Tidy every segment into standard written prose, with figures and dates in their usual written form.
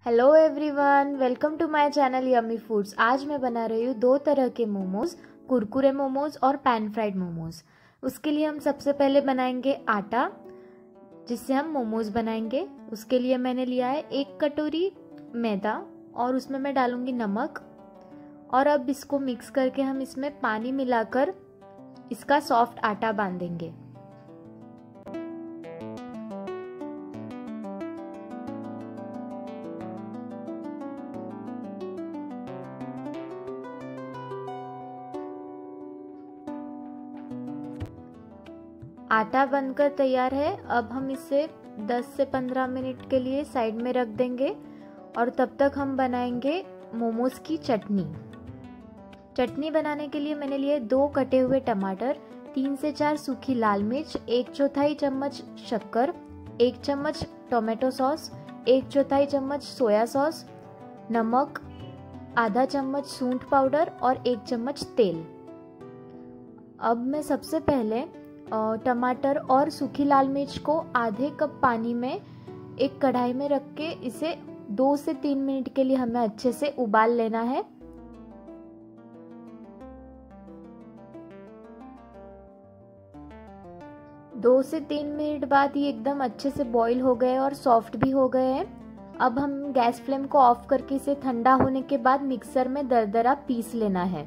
Hello everyone, welcome to my channel yummy foods. आज मैं बना रही हूँ दो तरह के मोमोज, कुरकुरे मोमोज और पैन फ्राइड मोमोज। उसके लिए हम सबसे पहले बनाएंगे आटा, जिससे हम मोमोज बनाएंगे। उसके लिए मैंने लिया है 1 कटोरी मैदा और उसमें मैं डालूंगी नमक। और अब इसको मिक्स करके हम इसमें पानी मिलाकर इसका सॉफ्ट आटा बांधेंगे। आटा बनकर तैयार है। अब हम इसे 10 से 15 मिनट के लिए साइड में रख देंगे और तब तक हम बनाएंगे मोमोज की चटनी। चटनी बनाने के लिए मैंने लिए 2 कटे हुए टमाटर, 3 से 4 सूखी लाल मिर्च, 1/4 चम्मच शक्कर, 1 चम्मच टोमेटो सॉस, 1/4 चम्मच सोया सॉस, नमक, आधा चम्मच सूंठ पाउडर और 1 चम्मच तेल। अब मैं सबसे पहले टमाटर और सूखी लाल मिर्च को आधे कप पानी में एक कढ़ाई में रख के इसे 2 से 3 मिनट के लिए हमें अच्छे से उबाल लेना है। दो से 3 मिनट बाद ये एकदम अच्छे से बॉईल हो गए और सॉफ्ट भी हो गए हैं। अब हम गैस फ्लेम को ऑफ करके इसे ठंडा होने के बाद मिक्सर में दरदरा पीस लेना है।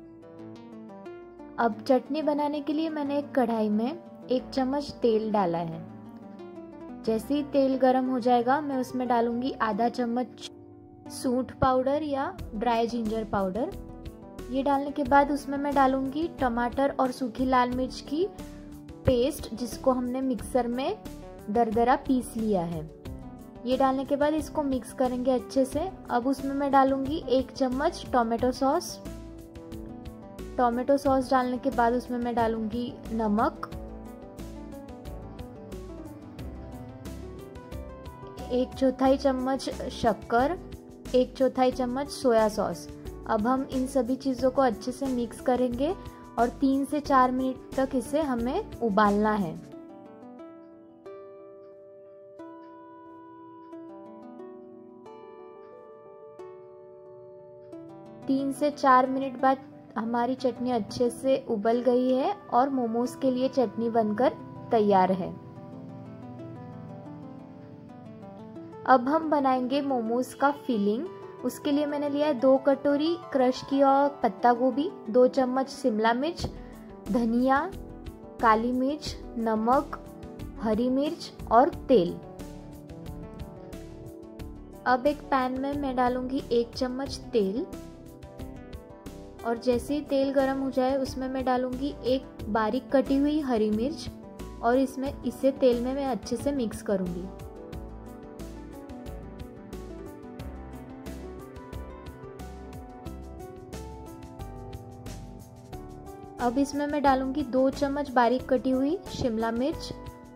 अब चटनी बनाने के लिए मैंने एक कढ़ाई में 1 चम्मच तेल डाला है। जैसे ही तेल गर्म हो जाएगा मैं उसमें डालूंगी आधा चम्मच सूंठ पाउडर या ड्राई जिंजर पाउडर। ये डालने के बाद उसमें मैं डालूंगी टमाटर और सूखी लाल मिर्च की पेस्ट, जिसको हमने मिक्सर में दरदरा पीस लिया है। ये डालने के बाद इसको मिक्स करेंगे अच्छे से। अब उसमें मैं डालूंगी 1 चम्मच टोमेटो सॉस। टोमेटो सॉस डालने के बाद उसमें मैं डालूंगी नमक, 1/4 चम्मच शक्कर, 1/4 चम्मच सोया सॉस। अब हम इन सभी चीज़ों को अच्छे से मिक्स करेंगे और 3 से 4 मिनट तक इसे हमें उबालना है। तीन से 4 मिनट बाद हमारी चटनी अच्छे से उबल गई है और मोमोज के लिए चटनी बनकर तैयार है। अब हम बनाएंगे मोमोज का फिलिंग। उसके लिए मैंने लिया है 2 कटोरी क्रश किया पत्ता गोभी, 2 चम्मच शिमला मिर्च, धनिया, काली मिर्च, नमक, हरी मिर्च और तेल। अब एक पैन में मैं डालूंगी 1 चम्मच तेल और जैसे ही तेल गरम हो जाए उसमें मैं डालूंगी 1 बारीक कटी हुई हरी मिर्च और इसे तेल में मैं अच्छे से मिक्स करूंगी। अब इसमें मैं डालूंगी 2 चम्मच बारीक कटी हुई शिमला मिर्च।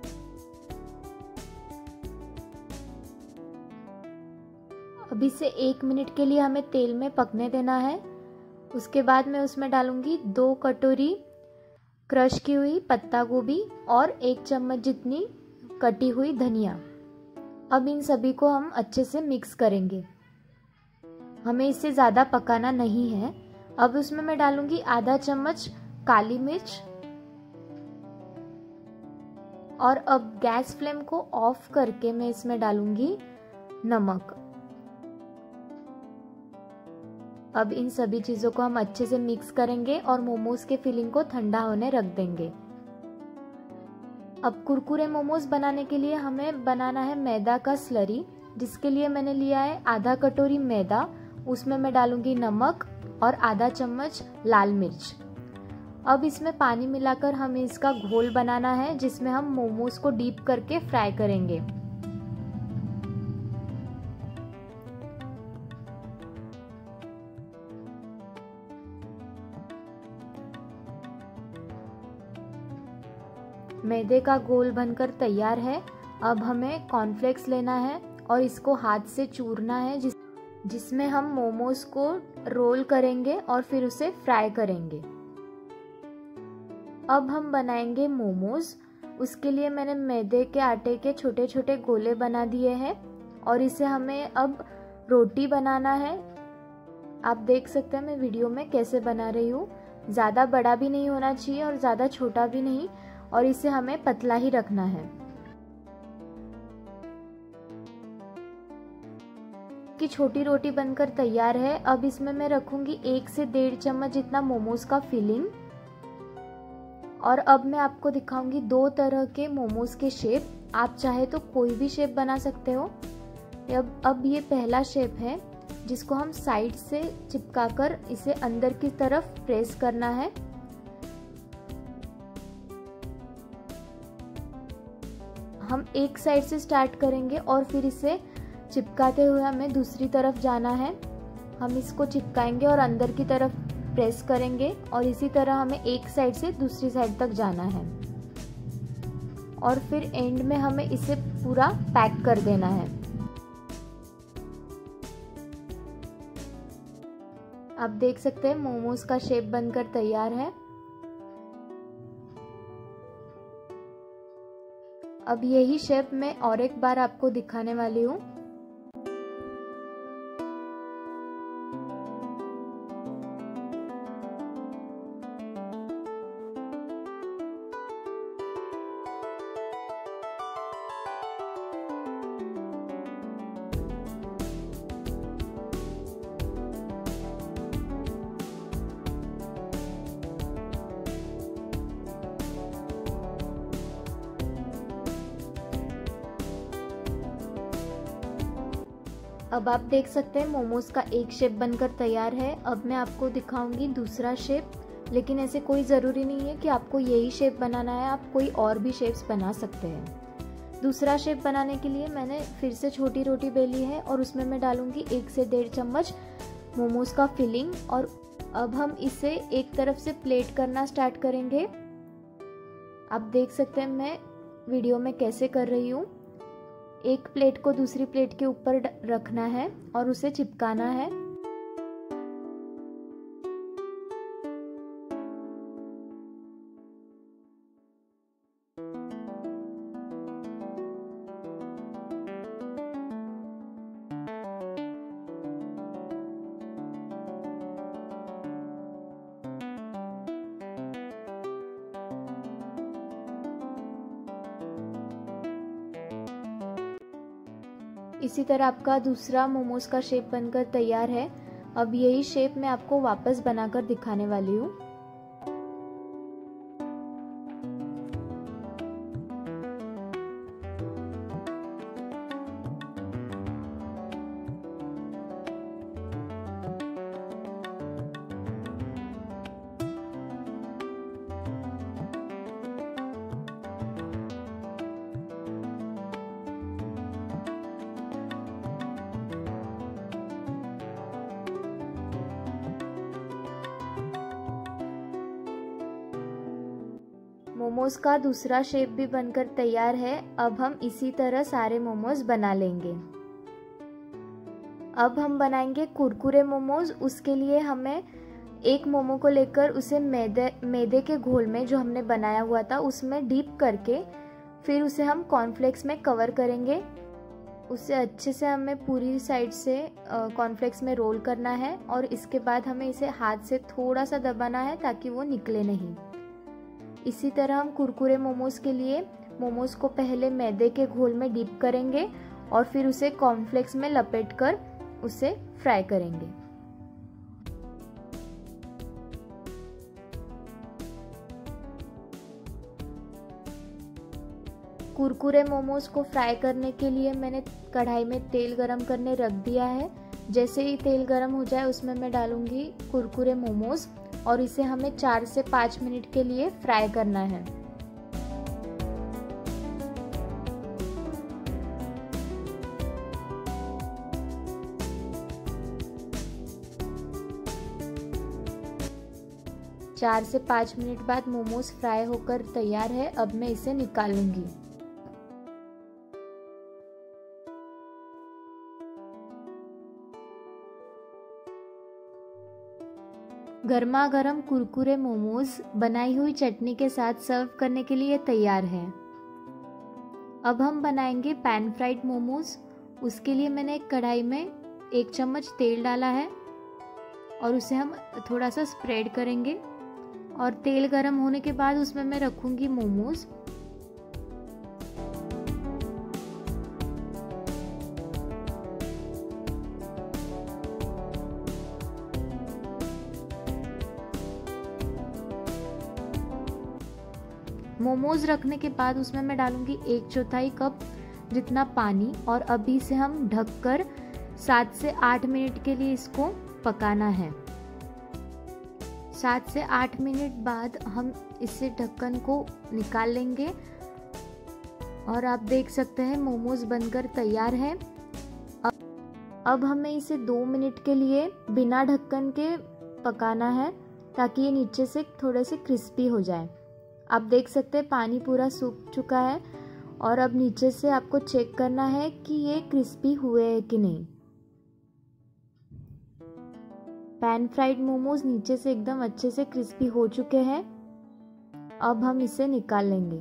अब इसे 1 मिनट के लिए हमें तेल में पकने देना है। उसके बाद मैं उसमें डालूंगी 2 कटोरी क्रश की हुई पत्ता गोभी और 1 चम्मच जितनी कटी हुई धनिया। अब इन सभी को हम अच्छे से मिक्स करेंगे। हमें इसे ज़्यादा पकाना नहीं है। अब उसमें मैं डालूंगी आधा चम्मच काली मिर्च और अब गैस फ्लेम को ऑफ करके मैं इसमें डालूंगी नमक। अब इन सभी चीज़ों को हम अच्छे से मिक्स करेंगे और मोमोज के फिलिंग को ठंडा होने रख देंगे। अब कुरकुरे मोमोज बनाने के लिए हमें बनाना है मैदा का स्लरी, जिसके लिए मैंने लिया है आधा कटोरी मैदा। उसमें मैं डालूंगी नमक और आधा चम्मच लाल मिर्च। अब इसमें पानी मिलाकर हमें इसका घोल बनाना है, जिसमें हम मोमोज को डीप करके फ्राई करेंगे। मैदे का घोल बनकर तैयार है। अब हमें कॉर्नफ्लेक्स लेना है और इसको हाथ से चूरना है, जिसमें हम मोमोज को रोल करेंगे और फिर उसे फ्राई करेंगे। अब हम बनाएंगे मोमोज। उसके लिए मैंने मैदे के आटे के छोटे छोटे गोले बना दिए हैं और इसे हमें अब रोटी बनाना है। आप देख सकते हैं मैं वीडियो में कैसे बना रही हूँ। ज़्यादा बड़ा भी नहीं होना चाहिए और ज़्यादा छोटा भी नहीं, और इसे हमें पतला ही रखना है। कि छोटी रोटी बनकर तैयार है। अब इसमें मैं रखूंगी 1 से 1.5 चम्मच जितना मोमोज का फिलिंग। और अब मैं आपको दिखाऊंगी 2 तरह के मोमोज के शेप। आप चाहे तो कोई भी शेप बना सकते हो। अब ये पहला शेप है जिसको हम साइड से चिपकाकर इसे अंदर की तरफ प्रेस करना है। हम एक साइड से स्टार्ट करेंगे और फिर इसे चिपकाते हुए हमें दूसरी तरफ जाना है। हम इसको चिपकाएंगे और अंदर की तरफ प्रेस करेंगे और इसी तरह हमें एक साइड से दूसरी साइड तक जाना है और फिर एंड में हमें इसे पूरा पैक कर देना है। आप देख सकते हैं मोमोज का शेप बनकर तैयार है। अब यही शेप मैं और एक बार आपको दिखाने वाली हूँ। अब आप देख सकते हैं मोमोज का एक शेप बनकर तैयार है। अब मैं आपको दिखाऊंगी दूसरा शेप, लेकिन ऐसे कोई ज़रूरी नहीं है कि आपको यही शेप बनाना है, आप कोई और भी शेप्स बना सकते हैं। दूसरा शेप बनाने के लिए मैंने फिर से छोटी रोटी बेली है और उसमें मैं डालूंगी 1 से 1.5 चम्मच मोमोज का फिलिंग। और अब हम इसे एक तरफ से प्लेट करना स्टार्ट करेंगे। आप देख सकते हैं मैं वीडियो में कैसे कर रही हूँ। एक प्लेट को दूसरी प्लेट के ऊपर रखना है और उसे चिपकाना है। इसी तरह आपका दूसरा मोमोज का शेप बनकर तैयार है। अब यही शेप मैं आपको वापस बनाकर दिखाने वाली हूँ। मोमोज का दूसरा शेप भी बनकर तैयार है। अब हम इसी तरह सारे मोमोज बना लेंगे। अब हम बनाएंगे कुरकुरे मोमोज। उसके लिए हमें एक मोमो को लेकर उसे मैदे के घोल में जो हमने बनाया हुआ था उसमें डीप करके फिर उसे हम कॉर्नफ्लेक्स में कवर करेंगे। उसे अच्छे से हमें पूरी साइड से कॉर्नफ्लेक्स में रोल करना है और इसके बाद हमें इसे हाथ से थोड़ा सा दबाना है ताकि वो निकले नहीं। इसी तरह हम कुरकुरे मोमोज के लिए मोमोज को पहले मैदे के घोल में डीप करेंगे और फिर उसे कॉर्नफ्लेक्स में लपेटकर उसे फ्राई करेंगे। कुरकुरे मोमोज को फ्राई करने के लिए मैंने कढ़ाई में तेल गरम करने रख दिया है। जैसे ही तेल गरम हो जाए उसमें मैं डालूंगी कुरकुरे मोमोज और इसे हमें 4 से 5 मिनट के लिए फ्राई करना है। चार से 5 मिनट बाद मोमोज फ्राई होकर तैयार है। अब मैं इसे निकालूंगी। गर्मा गर्म कुरकुरे मोमोज बनाई हुई चटनी के साथ सर्व करने के लिए तैयार है। अब हम बनाएंगे पैन फ्राइड मोमोज। उसके लिए मैंने एक कढ़ाई में 1 चम्मच तेल डाला है और उसे हम थोड़ा सा स्प्रेड करेंगे। और तेल गरम होने के बाद उसमें मैं रखूंगी मोमोज। मोमोज रखने के बाद उसमें मैं डालूंगी 1/4 कप जितना पानी और अभी से हम ढककर 7 से 8 मिनट के लिए इसको पकाना है। 7 से 8 मिनट बाद हम इससे ढक्कन को निकाल लेंगे और आप देख सकते हैं मोमोज बनकर तैयार है। अब हमें इसे 2 मिनट के लिए बिना ढक्कन के पकाना है ताकि ये नीचे से थोड़े से क्रिस्पी हो जाए। आप देख सकते हैं पानी पूरा सूख चुका है और अब नीचे से आपको चेक करना है कि ये क्रिस्पी हुए हैं कि नहीं। पैन फ्राइड मोमोज नीचे से एकदम अच्छे से क्रिस्पी हो चुके हैं। अब हम इसे निकाल लेंगे।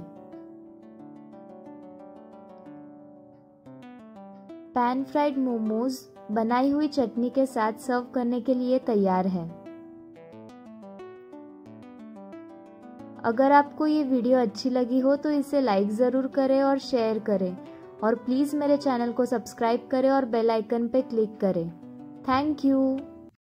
पैन फ्राइड मोमोज बनाई हुई चटनी के साथ सर्व करने के लिए तैयार है। अगर आपको ये वीडियो अच्छी लगी हो तो इसे लाइक ज़रूर करें और शेयर करें और प्लीज़ मेरे चैनल को सब्सक्राइब करें और बेल आइकन पे क्लिक करें। Thank you.